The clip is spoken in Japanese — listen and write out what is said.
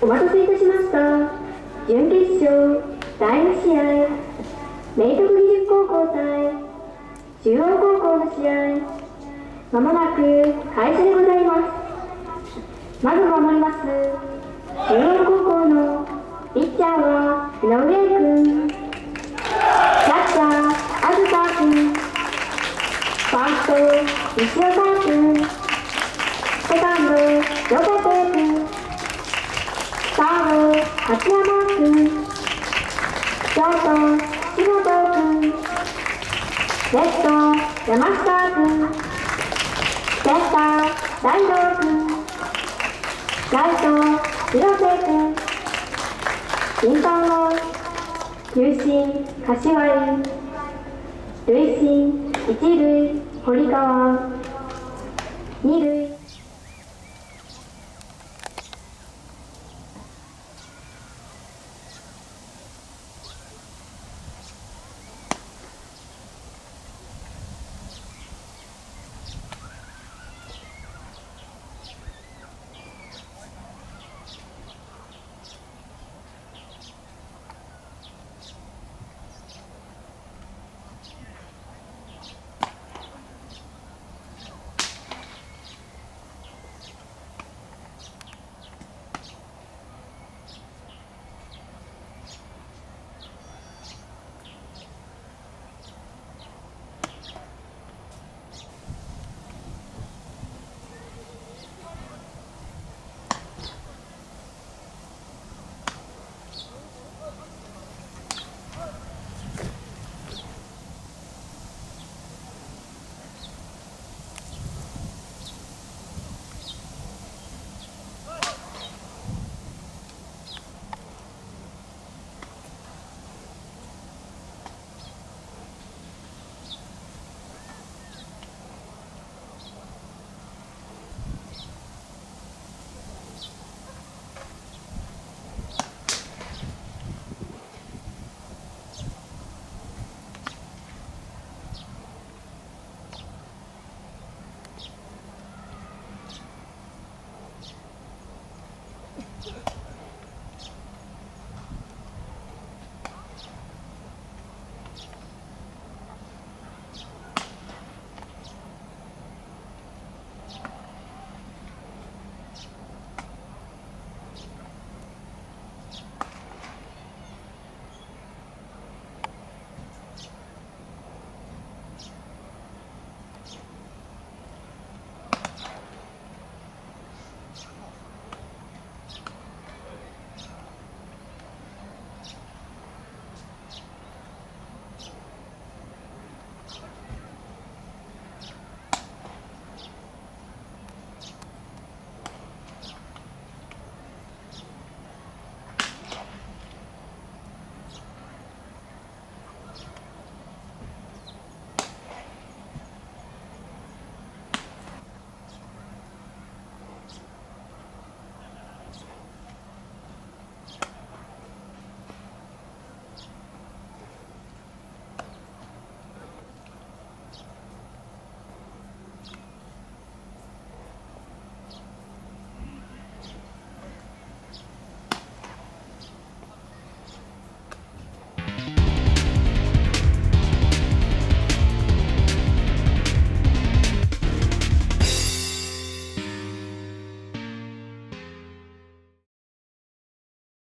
お待たせいたしました。準決勝第2試合、明徳義塾高校対中央高校の試合、まもなく開始でございます。まず守ります中央高校のピッチャーは井上君、キャッチャー東君、ファースト西岡君、セカンド横手君、サード秋山君、ショート岸本君、レフト山下君、センター大道君、ライト広瀬君、審判は球審柏井、塁審一塁堀川、二塁